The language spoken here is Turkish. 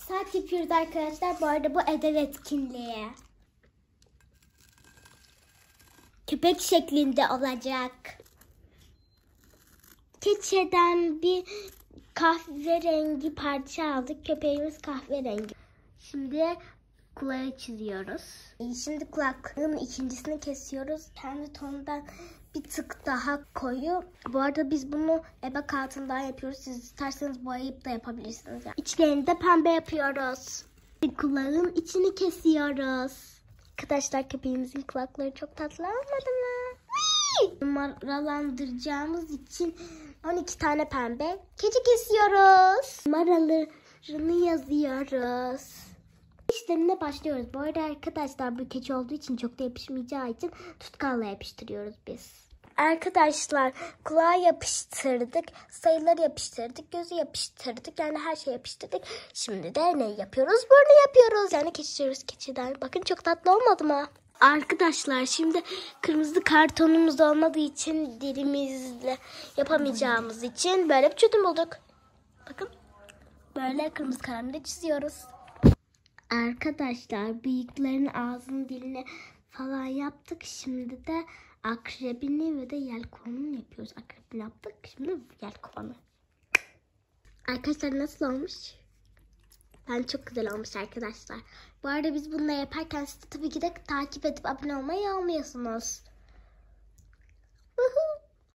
Saat yapıyoruz arkadaşlar. Bu arada bu ödev etkinliği. Köpek şeklinde olacak. Keçeden bir kahverengi parça aldık. Köpeğimiz kahverengi. Şimdi kulağı çiziyoruz. Şimdi kulaklığın ikincisini kesiyoruz. Kendi tonundan bir tık daha koyu. Bu arada biz bunu ebe kağıtından yapıyoruz. Siz isterseniz boyayıp da yapabilirsiniz. İçlerini de pembe yapıyoruz. Kulağın içini kesiyoruz. Arkadaşlar köpeğimizin kulakları çok tatlı olmadı mı? Numaralandıracağımız için 12 tane pembe keçi kesiyoruz. Numaralarını yazıyoruz. İşlemine başlıyoruz. Bu arada arkadaşlar bu keçi olduğu için çok da yapışmayacağı için tutkalla yapıştırıyoruz biz. Arkadaşlar kulağı yapıştırdık, sayıları yapıştırdık, gözü yapıştırdık. Yani her şeyi yapıştırdık. Şimdi de ne yapıyoruz? Burnu yapıyoruz. Yani geçiyoruz keçiden. Bakın çok tatlı olmadı mı? Arkadaşlar şimdi kırmızı kartonumuz olmadığı için dilimizle yapamayacağımız için böyle bir çözüm bulduk. Bakın böyle kırmızı kalemle çiziyoruz. Arkadaşlar bıyıkların ağzını dilini falan yaptık. Şimdi de akrebini ve de yelkovanını yapıyoruz. Akrebini yaptık. Şimdi yelkovanı. Arkadaşlar nasıl olmuş? Bence çok güzel olmuş arkadaşlar. Bu arada biz bununla yaparken siz de tabii ki de takip edip abone olmayı unutmuyorsunuz.